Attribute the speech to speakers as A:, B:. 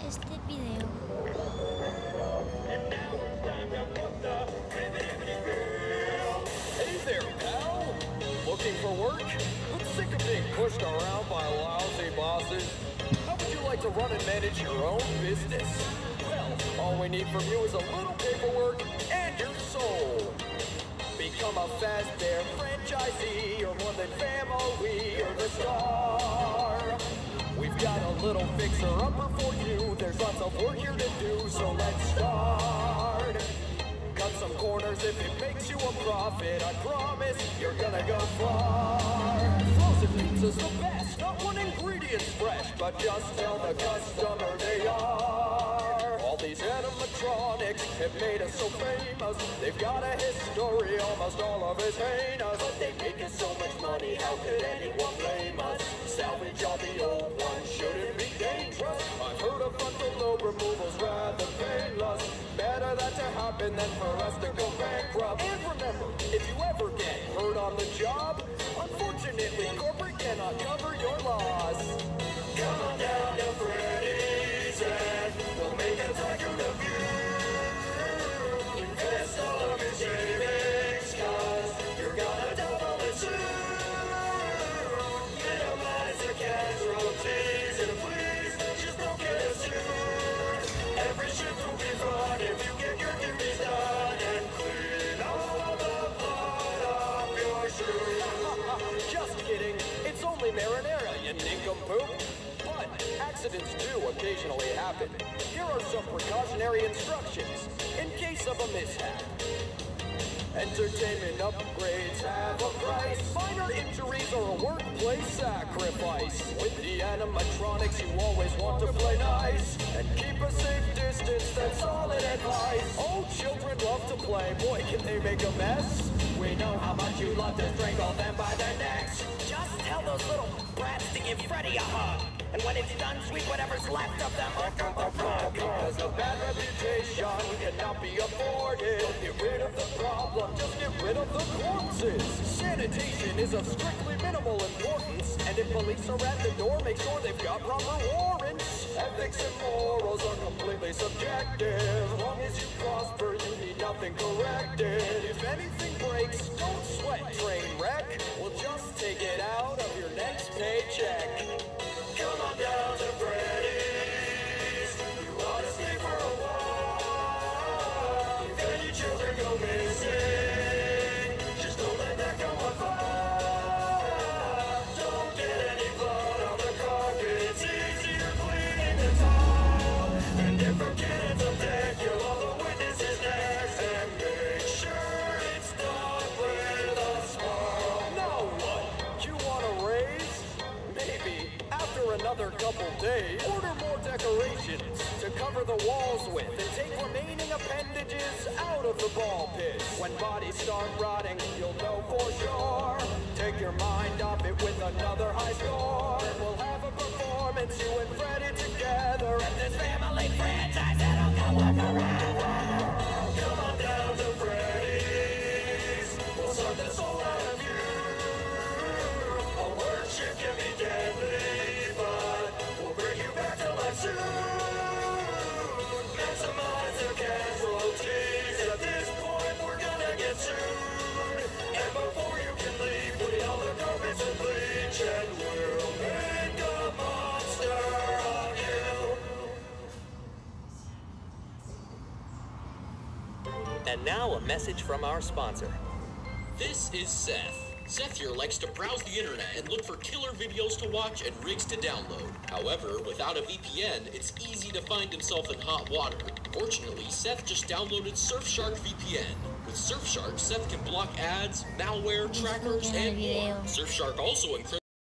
A: este video.
B: Hey there, pal! Looking for work? I'm sick of being pushed around by lousy bosses. How would you like to run and manage your own business? Well, all we need from you is a little paperwork and your soul. Become a Fazbear franchisee, or more than family, or the star. We've got a little fixer-upper for you. There's lots of work here to do, so let's start. Cut some corners if it makes you a profit. I promise you're gonna go far. Frozen pizza's the best, not one ingredient's fresh, but just tell the customer they are. All these animatronics have made us so famous. They've got a history, almost all of it's heinous. But they make us so much money, how could anyone blame us? Salvage all the old ones, shouldn't be dangerous. I've heard of frontal lobe removal's rather painless. Better that to happen than for us to go bankrupt. And remember, if you ever get hurt on the job, unfortunately corporate cannot cover your loss. Come on down to Freddy's and we'll make a tycoon of you. Invest all of your savings, cause you're gonna double it soon. Minimize your casualties and please just don't get us sued. Every shift will be fun if you get your duties done and clean all the blood off your shoes. Just kidding, it's only marinara, you nincompoop. But accidents do occasionally happen. Here are some precautionary instructions in case of a mishap. Entertainment upgrades have a price. Minor injuries are a workplace sacrifice. With the animatronics, you always want to play nice and keep a safe distance, that's solid advice. Oh, children love to play, boy, can they make a mess. We know how much you love to strangle them by their necks.
C: Just tell those little brats to give Freddy a hug. And when it's done, sweep whatever's left of them under the rug.
B: Because a bad reputation cannot be afforded. Don't get rid of the problem, just get rid of the corpses. Sanitation is of strictly minimal importance, and if police are at the door, make sure they've got proper warrants. Ethics and morals are completely subjective. As long as you prosper, you need nothing corrected. If anything breaks, don't sweat, train wreck. We'll just take it out of your next paycheck. Come on down to Freddy's. You ought to stay for a while. If any children go missing, just don't let that go unfold. Don't get any blood on the carpet. It's easier cleaning the tile. And if a kid ends up dead, kill all the witnesses next. And make sure it's done with a smile. Now what? You want a raise? Maybe. After another couple days, order more decorations to cover the walls with and take remaining appendages out of the ball pit. When bodies start rotting, you'll know for sure. Take your mind off it with another high score. And we'll have a performance, you and Freddy together.
C: And this family franchise that'll go on forever.
B: Come on down to Freddy's. We'll suck the soul out of you. A word shift can be deadly, but we'll bring you back to life soon. Maximize their casualties. At this point, we're gonna get sued. And before you can leave, put all the carpets in bleach, and we'll make a monster of you.
D: And now a message from our sponsor.
E: This is Seth. Seth here likes to browse the internet and look for killer videos to watch and rigs to download. However, without a VPN, it's easy to find himself in hot water. Fortunately, Seth just downloaded Surfshark VPN. With Surfshark, Seth can block ads, malware, trackers, and more. Surfshark also encrypts